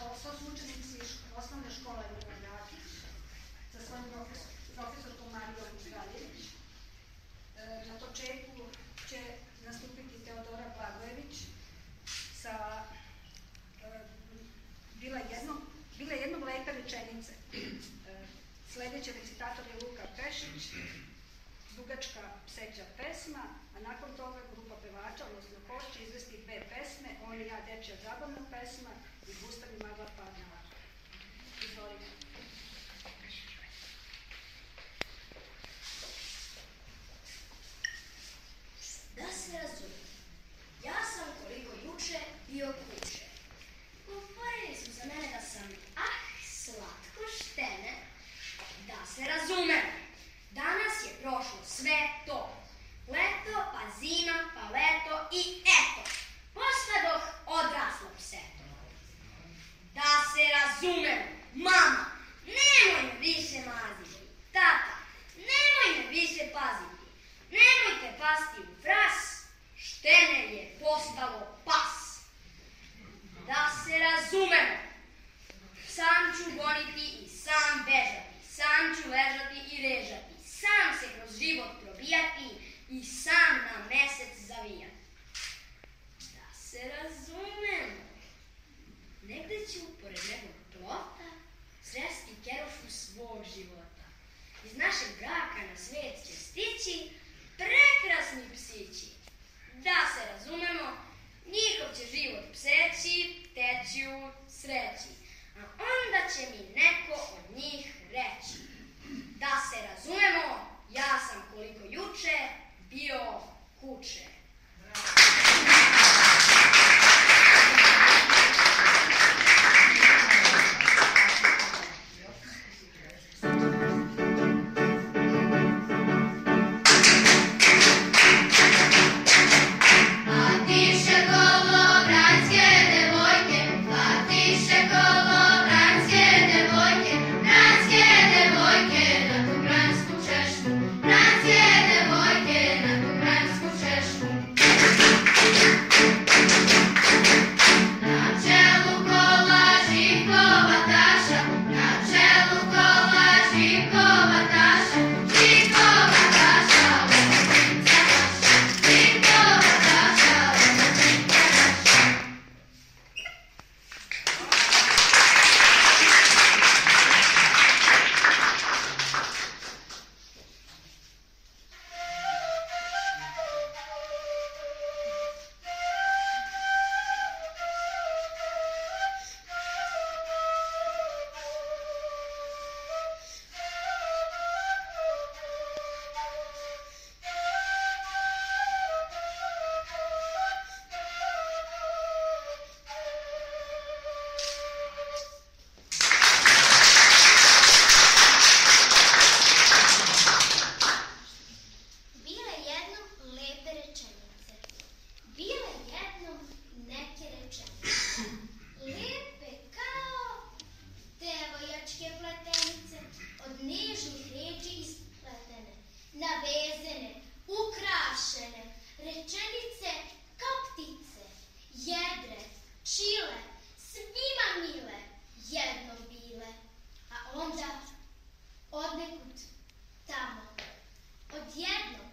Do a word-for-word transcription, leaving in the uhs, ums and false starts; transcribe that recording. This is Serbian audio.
to su učenici osnovne škole Milan sa svojim profesorkom Marijom Galjević. Na početku će nastupiti Teodora Blagojević sa Bila jednom, bila jednom lepe rečenice. Sledeći recitator je Luka Pešić, dugačka pseća pesma, a nakon toga grupa pevača, odnosno koš će izvesti dve pesme, On i ja dečja zabavna pesma i Gustav i magla padna. Izvolite. Da se razume, ja sam koliko juče bio kuće. Govorili su za mene da sam ah slatko štene. Da se razume, danas je prošlo sve to. Leto, pa zima, pa leto i eto, postadoh odraslo pseto. Da se razume, mama, nemoj me više maziti. Tata, nemoj me više paziti. Nemojte pasti u fras, štene je postalo pas. Da se razumemo, sam ću goniti i sam bežati, sam ću ležati i režati, sam se kroz život probijati i sam na mesec zavijati. Da se razumemo, negde ću pored nekog plota sresti kerušu svog života. Iz našeg braka na svet će stići prekrasni psići. Da se razumemo, njihov će život pseći, teći u sreći, a onda će mi neko od njih reći. Da se razumemo, ja sam koliko juče bio kuće. Odnekud tamo, odjednom